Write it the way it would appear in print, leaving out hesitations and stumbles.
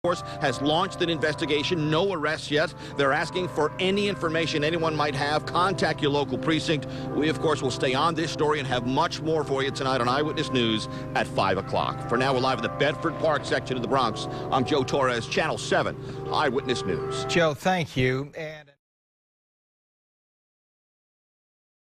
Force has launched an investigation. No arrests yet. They're asking for any information anyone might have. Contact your local precinct. We, of course, will stay on this story and have much more for you tonight on Eyewitness News at 5 o'clock. For now, we're live in the Bedford Park section of the Bronx. I'm Joe Torres, Channel 7 Eyewitness News. Joe, thank you.